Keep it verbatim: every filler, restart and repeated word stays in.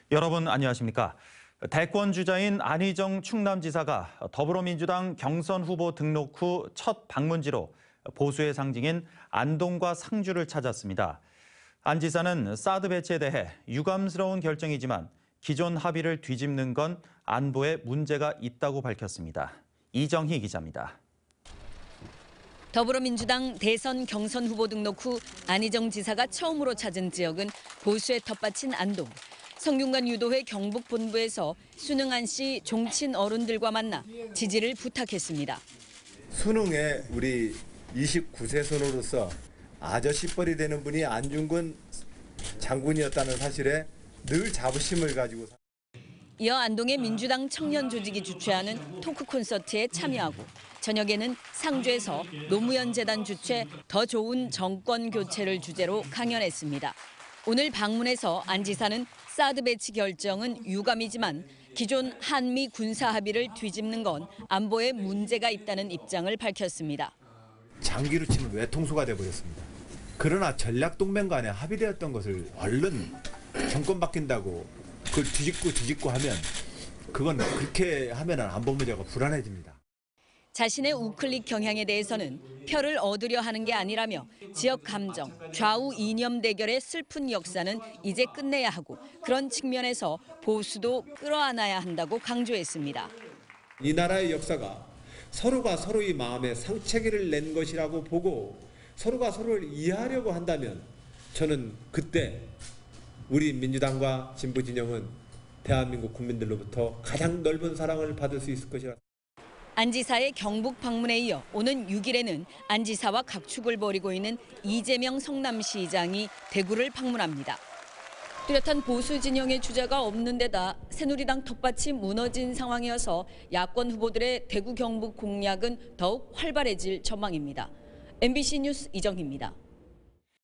여러분 안녕하십니까? 대권 주자인 안희정 충남지사가 더불어민주당 경선 후보 등록 후 첫 방문지로 보수의 상징인 안동과 상주를 찾았습니다. 안 지사는 사드 배치에 대해 유감스러운 결정이지만 기존 합의를 뒤집는 건 안보에 문제가 있다고 밝혔습니다. 이정희 기자입니다. 더불어민주당 대선 경선 후보 등록 후 안희정 지사가 처음으로 찾은 지역은 보수의 텃밭인 안동. 성균관 유도회 경북본부에서 순응한 씨 종친 어른들과 만나 지지를 부탁했습니다. 수능에 우리 이십구 세 선호로서 아저씨뻘이 되는 분이 안중근 장군이었다는 사실에 늘 자부심을 가지고. 이어 안동의 민주당 청년 조직이 주최하는 토크 콘서트에 참여하고 저녁에는 상주에서 노무현 재단 주최 더 좋은 정권 교체를 주제로 강연했습니다. 오늘 방문에서 안 지사는 사드 배치 결정은 유감이지만 기존 한미 군사 합의를 뒤집는 건 안보에 문제가 있다는 입장을 밝혔습니다. 장기로 치면 외통수가 돼버렸습니다. 그러나 전략동맹 간에 합의되었던 것을 얼른 정권 바뀐다고 그걸 뒤집고 뒤집고 하면 그건 그렇게 하면 안보 문제가 불안해집니다. 자신의 우클릭 경향에 대해서는 표를 얻으려 하는 게 아니라며 지역 감정, 좌우 이념 대결의 슬픈 역사는 이제 끝내야 하고 그런 측면에서 보수도 끌어안아야 한다고 강조했습니다. 이 나라의 역사가 서로가 서로의 마음에 상처기를 낸 것이라고 보고 서로가 서로를 이해하려고 한다면 저는 그때 우리 민주당과 진보 진영은 대한민국 국민들로부터 가장 넓은 사랑을 받을 수 있을 것이라. 안 지사의 경북 방문에 이어 오는 육 일에는 안 지사와 각축을 벌이고 있는 이재명 성남시장이 대구를 방문합니다. 뚜렷한 보수 진영의 주자가 없는 데다 새누리당 텃밭이 무너진 상황이어서 야권 후보들의 대구 경북 공략은 더욱 활발해질 전망입니다. 엠비씨 뉴스 이정희입니다.